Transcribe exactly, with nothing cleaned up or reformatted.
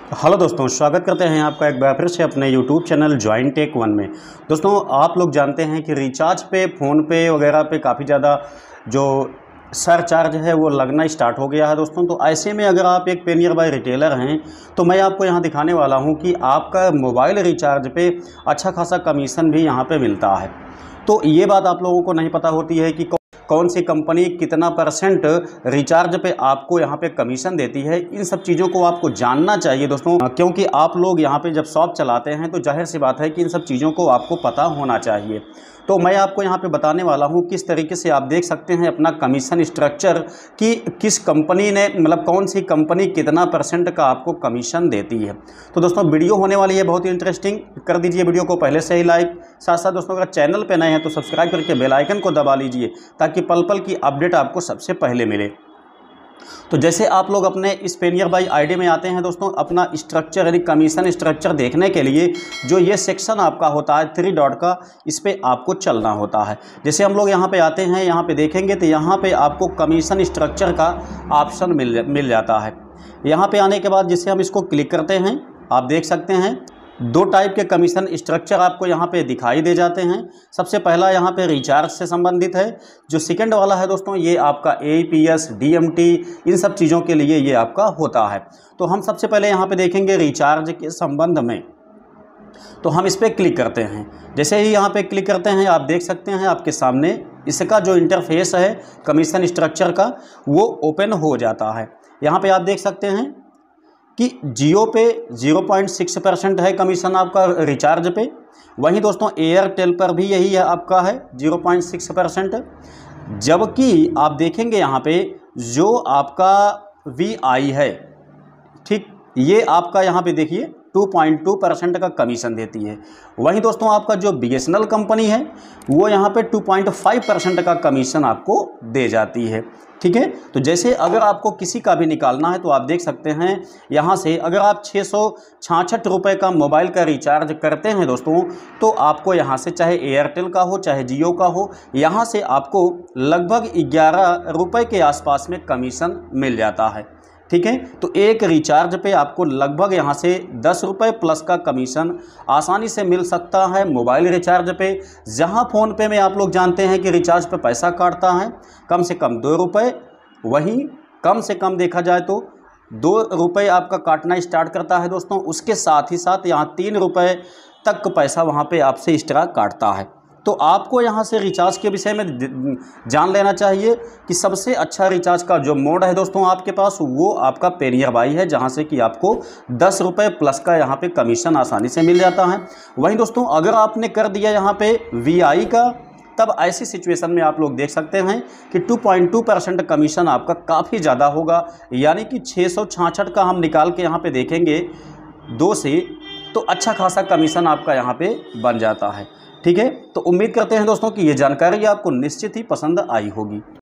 Hello दोस्तों, स्वागत करते हैं आपका एक बार फिर से अपने YouTube channel join tech one में। दोस्तों, आप लोग जानते हैं कि रिचार्ज पे फ़ोन पे वगैरह पे काफ़ी ज़्यादा जो सरचार्ज है वो लगना स्टार्ट हो गया है दोस्तों। तो ऐसे में अगर आप एक पे नियर बाय रिटेलर हैं तो मैं आपको यहाँ दिखाने वाला हूँ कि आपका मोबाइल रिचार्ज पे अच्छा खासा कमीशन भी यहाँ पे मिलता है। तो ये बात आप लोगों को नहीं पता होती है कि कौन सी कंपनी कितना परसेंट रिचार्ज पे आपको यहाँ पे कमीशन देती है। इन सब चीज़ों को आपको जानना चाहिए दोस्तों, क्योंकि आप लोग यहाँ पे जब शॉप चलाते हैं तो जाहिर सी बात है कि इन सब चीज़ों को आपको पता होना चाहिए। तो मैं आपको यहाँ पे बताने वाला हूँ किस तरीके से आप देख सकते हैं अपना कमीशन स्ट्रक्चर कि किस कंपनी ने मतलब कौन सी कंपनी कितना परसेंट का आपको कमीशन देती है। तो दोस्तों, वीडियो होने वाली है बहुत ही इंटरेस्टिंग। कर दीजिए वीडियो को पहले से ही लाइक, साथ साथ दोस्तों अगर चैनल पे नए हैं तो सब्सक्राइब करके बेल आइकन को दबा लीजिए ताकि पल पल की अपडेट आपको सबसे पहले मिले। तो जैसे आप लोग अपने इस पे नियर बाय आईडी में आते हैं दोस्तों, अपना स्ट्रक्चर यानी कमीशन स्ट्रक्चर देखने के लिए जो ये सेक्शन आपका होता है थ्री डॉट का, इस पे आपको चलना होता है। जैसे हम लोग यहाँ पे आते हैं, यहाँ पे देखेंगे तो यहाँ पे आपको कमीशन स्ट्रक्चर का ऑप्शन मिल मिल जाता है। यहाँ पे आने के बाद जिसे हम इसको क्लिक करते हैं, आप देख सकते हैं दो टाइप के कमीशन स्ट्रक्चर आपको यहाँ पे दिखाई दे जाते हैं। सबसे पहला यहाँ पे रिचार्ज से संबंधित है। जो सेकंड वाला है दोस्तों, ये आपका A P S, D M T, इन सब चीज़ों के लिए ये आपका होता है। तो हम सबसे पहले यहाँ पे देखेंगे रिचार्ज के संबंध में। तो हम इस पर क्लिक करते हैं। जैसे ही यहाँ पे क्लिक करते हैं, आप देख सकते हैं आपके सामने इसका जो इंटरफेस है कमीशन स्ट्रक्चर का वो ओपन हो जाता है। यहाँ पर आप देख सकते हैं कि जियो पे ज़ीरो पॉइंट सिक्स परसेंट है कमीशन आपका रिचार्ज पे। वहीं दोस्तों एयरटेल पर भी यही है आपका है ज़ीरो पॉइंट सिक्स परसेंट। जबकि आप देखेंगे यहाँ पे जो आपका वी आई है, ठीक, ये आपका यहाँ पे देखिए टू पॉइंट टू परसेंट का कमीशन देती है। वहीं दोस्तों आपका जो B S N L company है वो यहाँ पे टू पॉइंट फाइव परसेंट का कमीशन आपको दे जाती है। ठीक है, तो जैसे अगर आपको किसी का भी निकालना है तो आप देख सकते हैं यहाँ से अगर आप छः सौ छाछठ रुपये का मोबाइल का रिचार्ज करते हैं दोस्तों, तो आपको यहाँ से चाहे एयरटेल का हो चाहे जियो का हो, यहाँ से आपको लगभग ग्यारह रुपये के आसपास में कमीशन मिल जाता है। ठीक है, तो एक रिचार्ज पे आपको लगभग यहाँ से दस रुपये प्लस का कमीशन आसानी से मिल सकता है मोबाइल रिचार्ज पे। जहाँ फ़ोन पे में आप लोग जानते हैं कि रिचार्ज पे पैसा काटता है कम से कम दो रुपये, वहीं कम से कम देखा जाए तो दो रुपये आपका काटना स्टार्ट करता है दोस्तों। उसके साथ ही साथ यहाँ तीन रुपये तक पैसा वहाँ पे आपसे एक्स्ट्रा काटता है। तो आपको यहाँ से रिचार्ज के विषय में जान लेना चाहिए कि सबसे अच्छा रिचार्ज का जो मोड है दोस्तों आपके पास वो आपका पे नियर बाय है, जहाँ से कि आपको दस रुपये प्लस का यहाँ पे कमीशन आसानी से मिल जाता है। वहीं दोस्तों अगर आपने कर दिया यहाँ पे वी आई का, तब ऐसी सिचुएशन में आप लोग देख सकते हैं कि two point two percent commission आपका काफ़ी ज़्यादा होगा। यानी कि छः सौ छाछठ का हम निकाल के यहाँ पर देखेंगे दो से, तो अच्छा खासा कमीशन आपका यहाँ पर बन जाता है। ठीक है, तो उम्मीद करते हैं दोस्तों कि ये जानकारी आपको निश्चित ही पसंद आई होगी।